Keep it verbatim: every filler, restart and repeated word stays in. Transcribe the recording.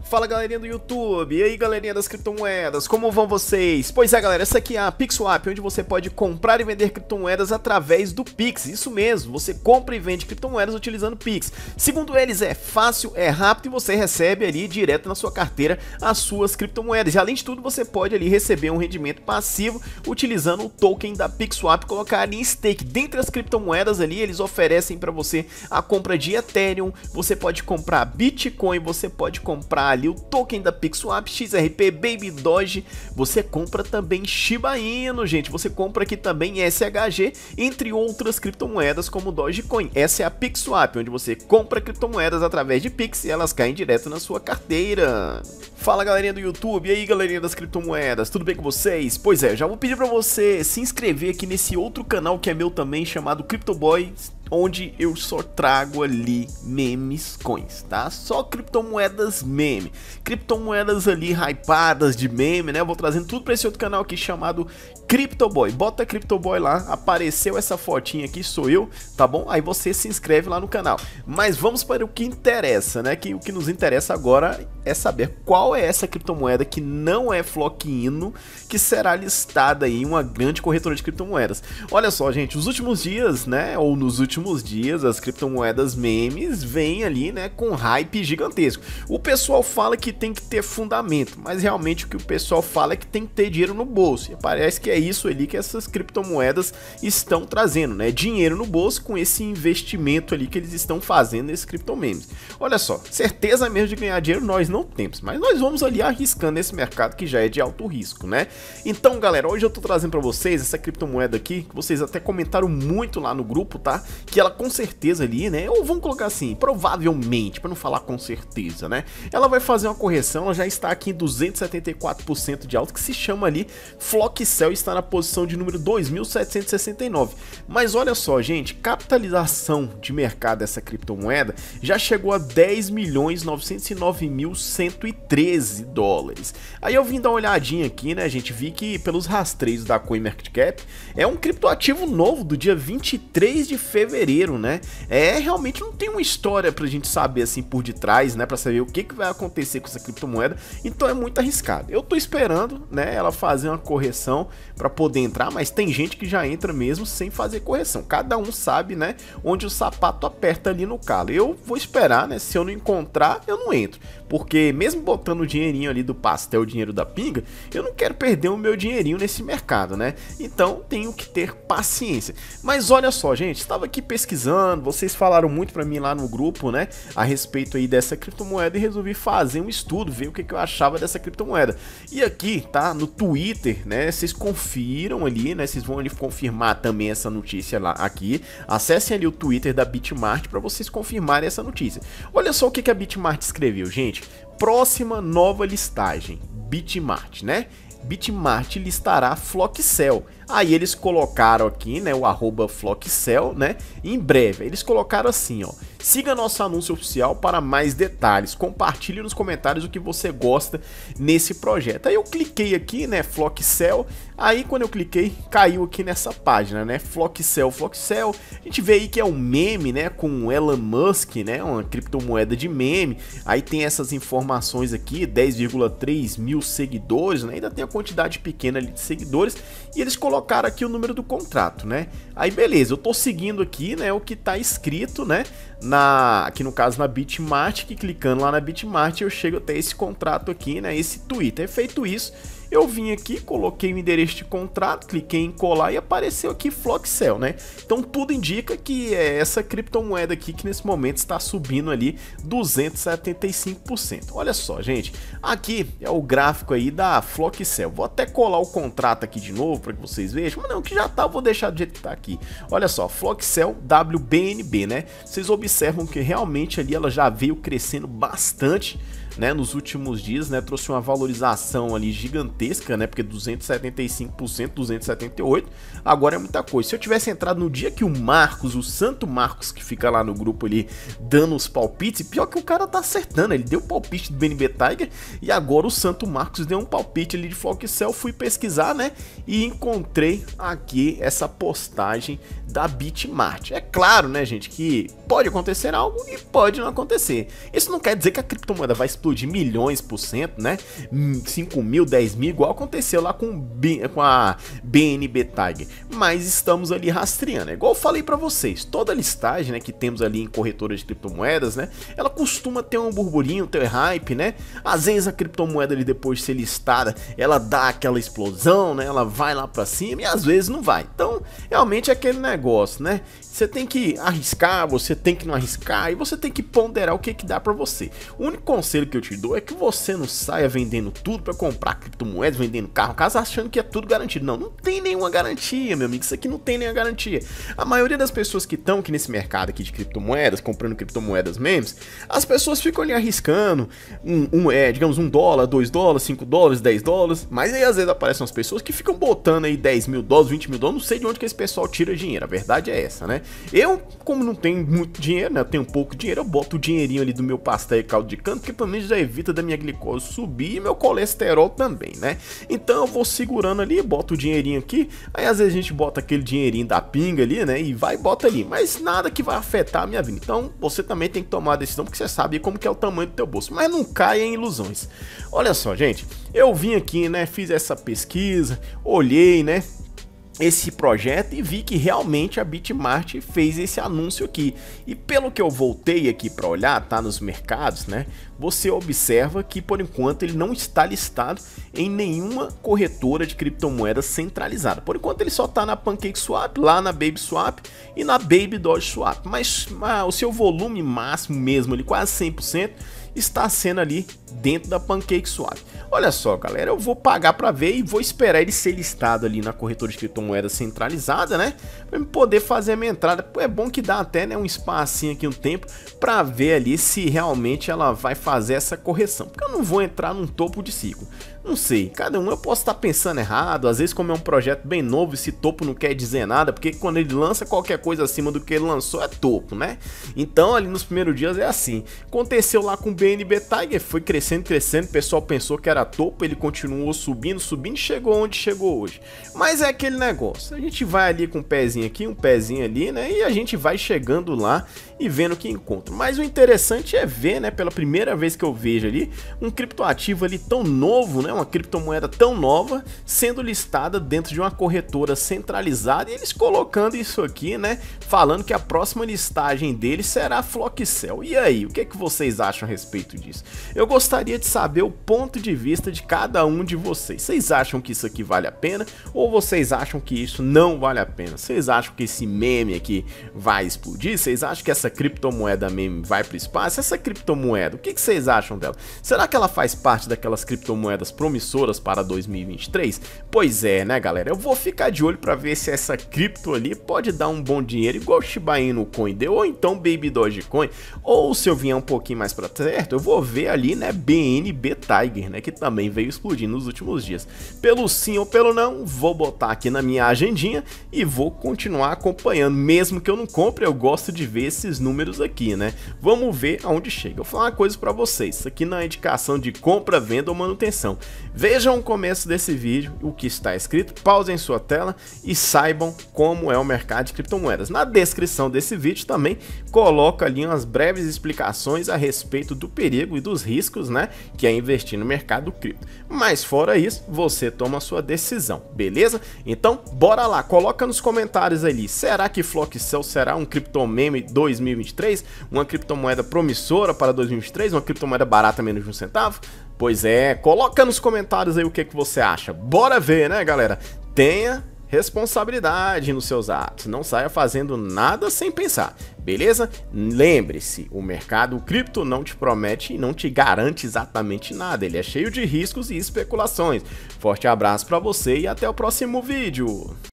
Fala galerinha do YouTube, e aí galerinha das criptomoedas, como vão vocês? Pois é galera, essa aqui é a PixSwap, onde você pode comprar e vender criptomoedas através do Pix. Isso mesmo, você compra e vende criptomoedas utilizando Pix. Segundo eles é fácil, é rápido e você recebe ali direto na sua carteira as suas criptomoedas. E além de tudo você pode ali receber um rendimento passivo utilizando o token da PixSwap, colocar ali em stake. Dentre as criptomoedas ali eles oferecem para você a compra de Ethereum, você pode comprar Bitcoin, você pode comprar ali o token da PixSwap, X R P, Baby Doge, você compra também Shiba Inu, gente, você compra aqui também S H G, entre outras criptomoedas como Dogecoin. Essa é a PixSwap, onde você compra criptomoedas através de Pix e elas caem direto na sua carteira. Fala galerinha do YouTube, e aí galerinha das criptomoedas, tudo bem com vocês? Pois é, já vou pedir para você se inscrever aqui nesse outro canal que é meu também, chamado CryptoBoy, onde eu só trago ali memes coins, tá? Só criptomoedas meme, criptomoedas ali hypadas de meme, né? Eu vou trazendo tudo para esse outro canal aqui chamado CryptoBoy. Bota CryptoBoy lá, apareceu essa fotinha aqui, sou eu, tá bom? Aí você se inscreve lá no canal. Mas vamos para o que interessa, né? Que o que nos interessa agora é saber qual é essa criptomoeda que não é Flockino, que será listada aí em uma grande corretora de criptomoedas. Olha só, gente, os últimos dias, né? Ou nos últimos últimos dias as criptomoedas memes vêm ali, né, com hype gigantesco. O pessoal fala que tem que ter fundamento, mas realmente o que o pessoal fala é que tem que ter dinheiro no bolso. E parece que é isso ali que essas criptomoedas estão trazendo, né? Dinheiro no bolso com esse investimento ali que eles estão fazendo nesses criptomemes. Olha só, certeza mesmo de ganhar dinheiro nós não temos, mas nós vamos ali arriscando nesse mercado que já é de alto risco, né? Então, galera, hoje eu tô trazendo para vocês essa criptomoeda aqui, que vocês até comentaram muito lá no grupo, tá? Que ela com certeza ali, né, ou vamos colocar assim, provavelmente, para não falar com certeza, né, ela vai fazer uma correção, ela já está aqui em duzentos e setenta e quatro por cento de alta, que se chama ali Flockcell, está na posição de número dois mil setecentos e sessenta e nove. Mas olha só, gente, capitalização de mercado dessa criptomoeda já chegou a dez milhões novecentos e nove mil cento e treze dólares. Aí eu vim dar uma olhadinha aqui, né, gente, vi que pelos rastreios da CoinMarketCap é um criptoativo novo do dia vinte e três de fevereiro, né? É, realmente não tem uma história pra gente saber assim por detrás, né, pra saber o que que vai acontecer com essa criptomoeda, então é muito arriscado. Eu tô esperando, né, ela fazer uma correção pra poder entrar, mas tem gente que já entra mesmo sem fazer correção. Cada um sabe, né, onde o sapato aperta ali no calo. Eu vou esperar, né, se eu não encontrar, eu não entro, porque mesmo botando o dinheirinho ali do pastel, o dinheiro da pinga, eu não quero perder o meu dinheirinho nesse mercado, né? Então tenho que ter paciência. Mas olha só, gente, estava aqui pesquisando, vocês falaram muito pra mim lá no grupo, né, a respeito aí dessa criptomoeda e resolvi fazer um estudo, ver o que, que eu achava dessa criptomoeda. E aqui, tá, no Twitter, né, vocês confiram ali, né, vocês vão ali confirmar também essa notícia lá aqui. Acessem ali o Twitter da Bitmart para vocês confirmarem essa notícia. Olha só o que, que a Bitmart escreveu, gente. Próxima nova listagem, Bitmart, né? Bitmart listará Flockcell. Aí eles colocaram aqui, né, o arroba Flockcell, né, em breve. Eles colocaram assim, ó: siga nosso anúncio oficial para mais detalhes, compartilhe nos comentários o que você gosta nesse projeto. Aí eu cliquei aqui, né, Flockcell, aí quando eu cliquei, caiu aqui nessa página, né, Flockcell, Flockcell, a gente vê aí que é um meme, né, com Elon Musk, né, uma criptomoeda de meme, aí tem essas informações aqui, dez vírgula três mil seguidores, né, ainda tem a quantidade pequena ali de seguidores, e eles colocaram colocar aqui o número do contrato, né? Aí beleza, eu tô seguindo aqui, né, o que tá escrito, né, na, aqui no caso na Bitmart, que clicando lá na Bitmart eu chego até esse contrato aqui, né, esse Twitter. Feito isso, eu vim aqui, coloquei o endereço de contrato, cliquei em colar e apareceu aqui Flockcell, né? Então tudo indica que é essa criptomoeda aqui que nesse momento está subindo ali duzentos e setenta e cinco por cento. Olha só, gente, aqui é o gráfico aí da Flockcell. Vou até colar o contrato aqui de novo para que vocês vejam, mas não, que já tá, vou deixar do jeito que tá aqui. Olha só, Flockcell W B N B, né? Vocês observam que realmente ali ela já veio crescendo bastante, né, nos últimos dias, né, trouxe uma valorização ali gigantesca, né, porque duzentos e setenta e cinco por cento, duzentos e setenta e oito por cento, agora é muita coisa. Se eu tivesse entrado no dia que o Marcos, o Santo Marcos, que fica lá no grupo ali, dando os palpites, pior que o cara tá acertando, ele deu o palpite do B N B Tiger, e agora o Santo Marcos deu um palpite ali de Flockcell, fui pesquisar, né, e encontrei aqui essa postagem da Bitmart. É claro, né, gente, que pode acontecer algo e pode não acontecer. Isso não quer dizer que a criptomoeda vai explodir explodir milhões por cento, né? cinco mil, dez mil, igual aconteceu lá com, com a B N B Tiger. Mas estamos ali rastreando. É igual eu falei pra vocês, toda listagem, né, que temos ali em corretora de criptomoedas, né? Ela costuma ter um burburinho, ter hype, né? Às vezes a criptomoeda ali, depois de ser listada, ela dá aquela explosão, né? Ela vai lá pra cima e às vezes não vai. Então, realmente é aquele negócio, né? Você tem que arriscar, você tem que não arriscar e você tem que ponderar o que que dá pra você. O único conselho que eu te dou é que você não saia vendendo tudo pra comprar criptomoedas, vendendo carro, caso achando que é tudo garantido. Não, não tem nenhuma garantia, meu amigo. Isso aqui não tem nenhuma garantia. A maioria das pessoas que estão aqui nesse mercado aqui de criptomoedas, comprando criptomoedas memes, as pessoas ficam ali arriscando um, um é, digamos, um dólar, dois dólares, cinco dólares, dez dólares, mas aí às vezes aparecem umas pessoas que ficam botando aí dez mil dólares, vinte mil dólares, não sei de onde que esse pessoal tira dinheiro, a verdade é essa, né? Eu, como não tenho muito dinheiro, né, eu tenho pouco dinheiro, eu boto o dinheirinho ali do meu pastel e caldo de cana, porque pelo menos já evita da minha glicose subir e meu colesterol também, né? Então eu vou segurando ali, boto o dinheirinho aqui, aí às vezes a gente bota aquele dinheirinho da pinga ali, né, e vai e bota ali, mas nada que vai afetar a minha vida. Então você também tem que tomar a decisão, porque você sabe como que é o tamanho do teu bolso, mas não caia em ilusões. Olha só, gente, eu vim aqui, né, fiz essa pesquisa, olhei, né, esse projeto e vi que realmente a Bitmart fez esse anúncio aqui. E pelo que eu voltei aqui para olhar, tá, nos mercados, né, você observa que por enquanto ele não está listado em nenhuma corretora de criptomoedas centralizada. Por enquanto ele só está na PancakeSwap, lá na BabySwap e na Baby Doge Swap. Mas ah, o seu volume máximo mesmo, ali, quase cem por cento, está sendo ali dentro da PancakeSwap. Olha só, galera, eu vou pagar para ver e vou esperar ele ser listado ali na corretora de criptomoedas centralizada, né, para poder fazer a minha entrada. É bom que dá até, né, um espacinho aqui, um tempo, para ver ali se realmente ela vai fazer essa correção, porque eu não vou entrar num topo de ciclo. Não sei, cada um eu posso estar pensando errado, às vezes como é um projeto bem novo, esse topo não quer dizer nada, porque quando ele lança qualquer coisa acima do que ele lançou é topo, né? Então ali nos primeiros dias é assim. Aconteceu lá com o B N B Tiger, foi crescendo, crescendo, o pessoal pensou que era topo, ele continuou subindo, subindo e chegou onde chegou hoje. Mas é aquele negócio, a gente vai ali com um pezinho aqui, um pezinho ali, né? E a gente vai chegando lá e vendo o que encontra. Mas o interessante é ver, né, pela primeira vez que eu vejo ali, um criptoativo ali tão novo, né, uma criptomoeda tão nova, sendo listada dentro de uma corretora centralizada, e eles colocando isso aqui, né, falando que a próxima listagem deles será a Flockcell. E aí, o que é que vocês acham a respeito disso? Eu gostaria de saber o ponto de vista de cada um de vocês. Vocês acham que isso aqui vale a pena, ou vocês acham que isso não vale a pena? Vocês acham que esse meme aqui vai explodir? Vocês acham que essa criptomoeda meme vai para o espaço? Essa criptomoeda, o que que vocês acham dela? Será que ela faz parte daquelas criptomoedas promissoras para dois mil e vinte e três? Pois é, né, galera? Eu vou ficar de olho para ver se essa cripto ali pode dar um bom dinheiro, igual o Shiba Inu Coin deu, ou então Baby Dogecoin, ou se eu vier um pouquinho mais para perto, eu vou ver ali, né, B N B Tiger, né, que também veio explodindo nos últimos dias. Pelo sim ou pelo não, vou botar aqui na minha agendinha e vou continuar acompanhando, mesmo que eu não compre, eu gosto de ver esses números aqui, né? Vamos ver aonde chega. Eu vou falar uma coisa para vocês, isso aqui não é indicação de compra, venda ou manutenção. Vejam o começo desse vídeo, o que está escrito, pausem sua tela e saibam como é o mercado de criptomoedas. Na descrição desse vídeo também coloco ali umas breves explicações a respeito do perigo e dos riscos, né, que é investir no mercado cripto. Mas fora isso, você toma a sua decisão, beleza? Então, bora lá, coloca nos comentários ali, será que Flockcell será um criptomeme dois mil e vinte e três? Uma criptomoeda promissora para dois mil e vinte e três? Uma criptomoeda barata menos de um centavo? Pois é, coloca nos comentários aí o que, que você acha. Bora ver, né, galera? Tenha responsabilidade nos seus atos, não saia fazendo nada sem pensar, beleza? Lembre-se, o mercado cripto não te promete e não te garante exatamente nada, ele é cheio de riscos e especulações. Forte abraço para você e até o próximo vídeo.